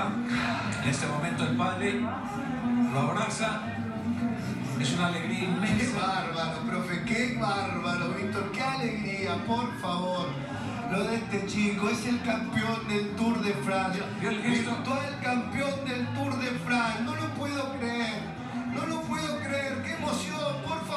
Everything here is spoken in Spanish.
¿verdad? En este momento el padre lo abraza. Es una alegría inmensa. Qué bárbaro, profe, qué bárbaro, Víctor, qué alegría, por favor. Lo de este chico, es el campeón del Tour de Francia. ¿Vio el gesto? Virtual campeón del Tour de Francia. No lo puedo creer, no lo puedo creer. Qué emoción, por favor.